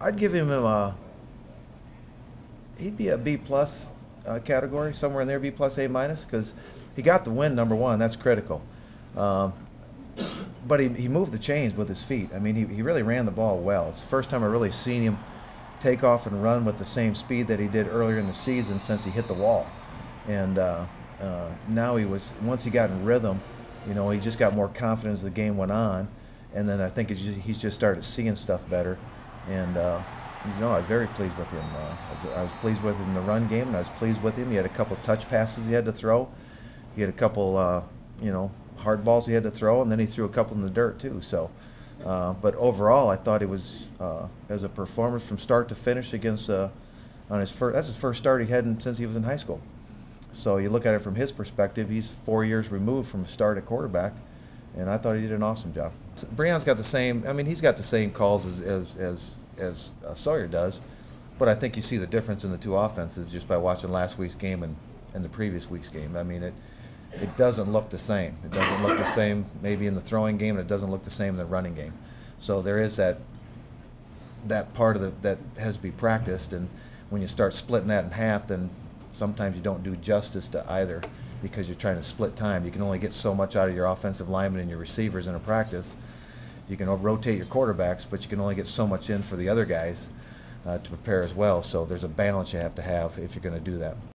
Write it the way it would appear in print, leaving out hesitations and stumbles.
I'd give him a, he'd be a B plus category, somewhere in there, B plus, A minus, because he got the win, number one. That's critical. Um, but he moved the chains with his feet. I mean, he really ran the ball well. It's the first time I really seen him take off and run with the same speed that he did earlier in the season since he hit the wall. And now once he got in rhythm, he just got more confidence as the game went on. And then I think he's just started seeing stuff better. And I was very pleased with him. I was pleased with him in the run game, and I was pleased with him. He had a couple touch passes he had to throw. He had a couple, hard balls he had to throw, and then he threw a couple in the dirt too. So, but overall, I thought it was as a performance from start to finish against on his first. That's his first start he had since he was in high school. So you look at it from his perspective. He's 4 years removed from a start at quarterback, and I thought he did an awesome job. Breon's got the same. I mean, he's got the same calls as Sawyer does, but I think you see the difference in the two offenses just by watching last week's game and the previous week's game. I mean, it doesn't look the same. It doesn't look the same maybe in the throwing game, and it doesn't look the same in the running game. So there is that part of that has to be practiced, and when you start splitting that in half, then sometimes you don't do justice to either because you're trying to split time. You can only get so much out of your offensive linemen and your receivers in a practice. You can rotate your quarterbacks, but you can only get so much in for the other guys to prepare as well. So there's a balance you have to have if you're going to do that.